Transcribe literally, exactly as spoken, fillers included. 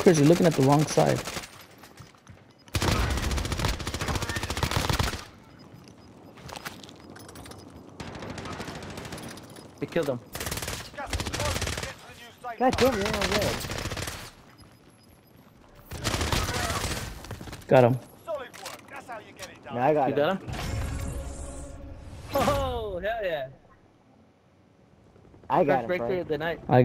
Chris, you're looking at the wrong side. He killed him. God damn, you're on red. Got him. Solid work. That's how you get it done. No, I got You it. got him? Oh, hell yeah. I got First it, breakthrough bro. of the night. I